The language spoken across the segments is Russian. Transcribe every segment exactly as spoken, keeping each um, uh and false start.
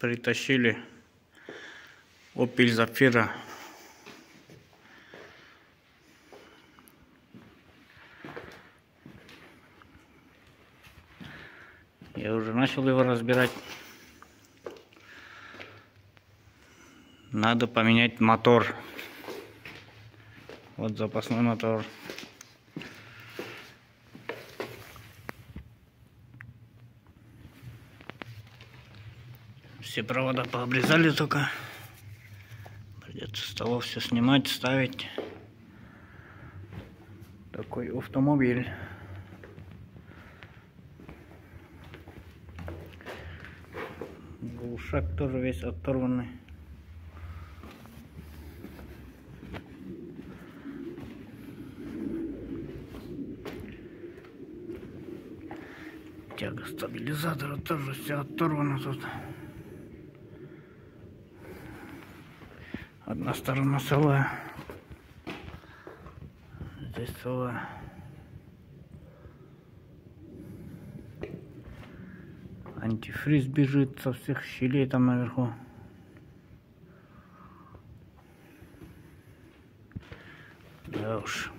Притащили Opel Zafira. Я уже начал его разбирать. Надо поменять мотор. Вот запасной мотор. Все провода пообрезали только. Придется с того все снимать, ставить. Такой автомобиль. Глушак тоже весь оторванный. Тяга стабилизатора тоже все оторвано тут. Одна сторона целая. Здесь целая. Антифриз бежит со всех щелей там наверху. Да уж.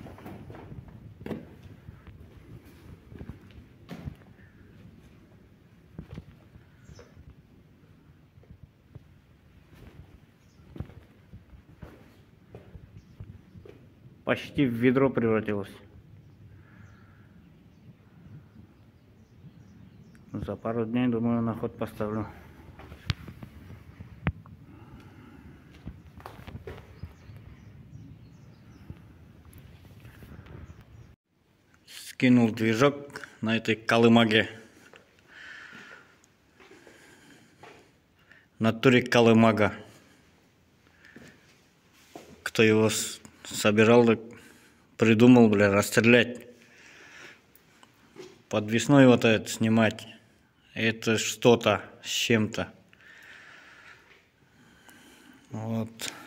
Почти в ведро превратилось. За пару дней, думаю, на ход поставлю. Скинул движок на этой колымаге. В натуре колымага. Кто его собирал, придумал, бля, расстрелять. Подвесной вот это снимать. Это что-то с чем-то. Вот.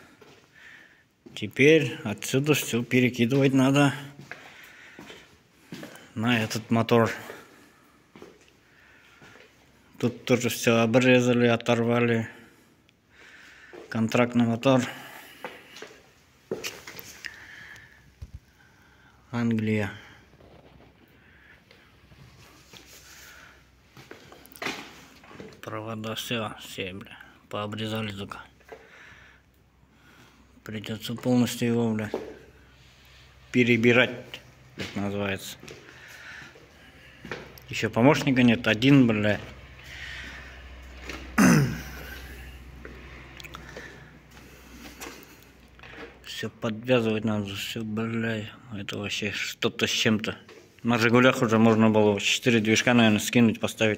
Теперь отсюда все перекидывать надо на этот мотор. Тут тоже все обрезали, оторвали. Контрактный мотор. Англия. Провода все, все, бля, пообрезали только. Придется полностью его, бля, перебирать, как называется. Еще помощника нет, один, бля. Все подвязывать надо, все, бля, это вообще что-то с чем-то. На Жигулях уже можно было четыре движка, наверное, скинуть, поставить.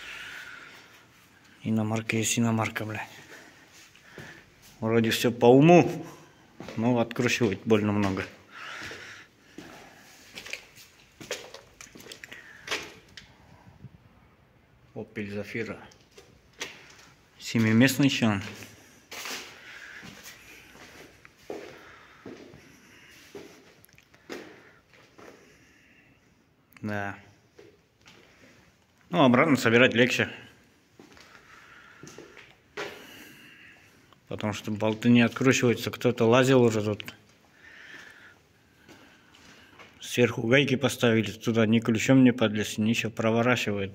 Иномарка есть иномарка, бля. Вроде все по уму, но откручивать больно много. Opel Zafira. Семиместный еще он. Да. Ну, обратно собирать легче. Потому что болты не откручиваются. Кто-то лазил уже тут. Сверху гайки поставили. Туда ни ключом не подлез, ничего, проворачивает.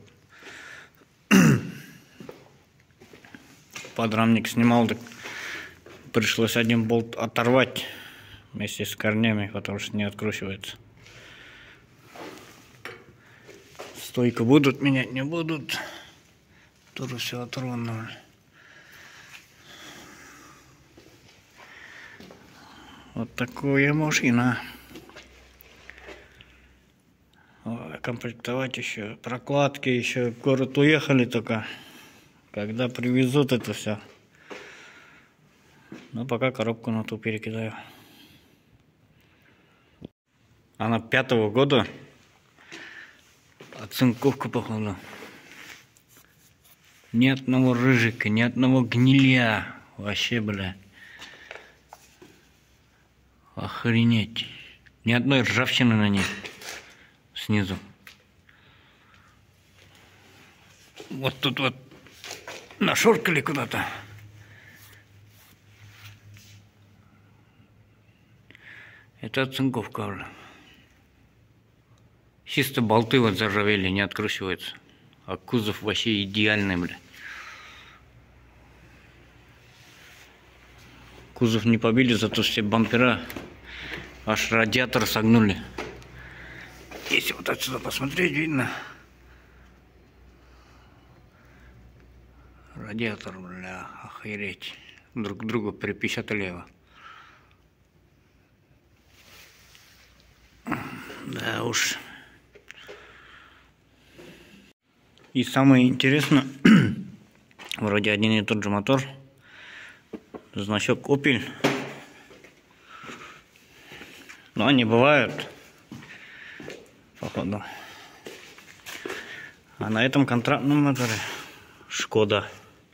Подрамник снимал, так пришлось один болт оторвать вместе с корнями, потому что не откручивается. Стойку будут менять, не будут. Тоже все оторвано. Вот такая машина. Ой, комплектовать еще. Прокладки еще. В город уехали только. Когда привезут это все. Но пока коробку на ту перекидаю. Она пятого года. Оцинковка, походу. Ни одного рыжика, ни одного гнилья. Вообще, бля. Охренеть. Ни одной ржавчины на ней. Снизу. Вот тут вот нашоркали куда-то. Это оцинковка уже. Чисто болты вот заржавели, не откручиваются. А кузов вообще идеальный, бля. Кузов не побили, зато все бампера, аж радиатор согнули. Если вот отсюда посмотреть, видно. Радиатор, бля, охереть. Друг к другу припечатали его. Да уж. И самое интересное, вроде один и тот же мотор, значок Opel, но они бывают, походу. А на этом контрактном моторе Шкода.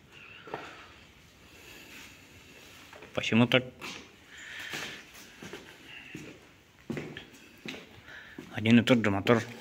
Почему так? Один и тот же мотор.